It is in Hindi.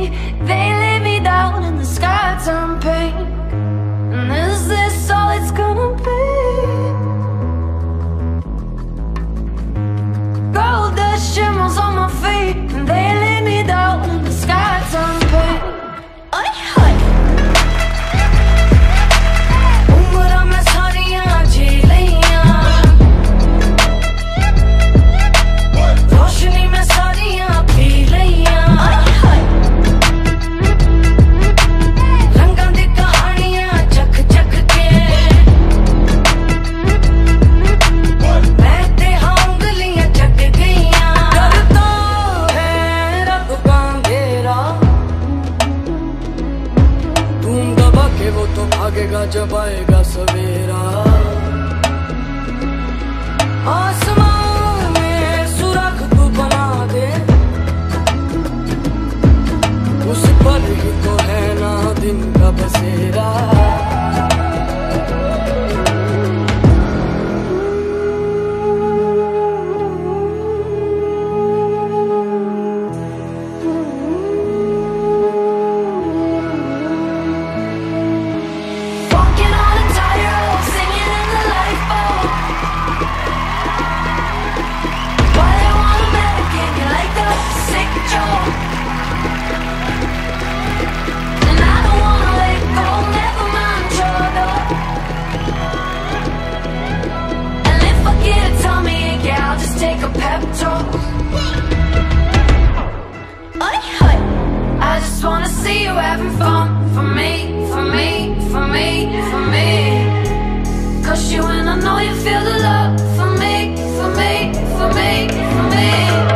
They lay me down and the sky turned pink. And is this all it's gonna be? Gold dust shimmers on my feet, and they lay me down and the sky turned pink. उम्र में सारियां जी लियां, रोशनी में सारियां पी लियां, रंगां दी कहानियां चख चख के मैं ते उंगलियां चट गईयां। डरता है रब का अंधेरा, धूम दबा के वो तो भागेगा जब आएगा सवेरा। आसमान में सुराख तू बना दे, उस पर ही तो है ना दिन का बसेरा। Walking on a tightrope, singing in the lifeboat. Why they wanna medicate me like a sick joke? And I don't wanna let go, never mind trouble. And if I get a tummy ache, yeah, I'll just take a pep talk. I just wanna see you having fun, for me, for me, for me, for me. Cause you and I know you feel the love, for me, for me, for me, for me.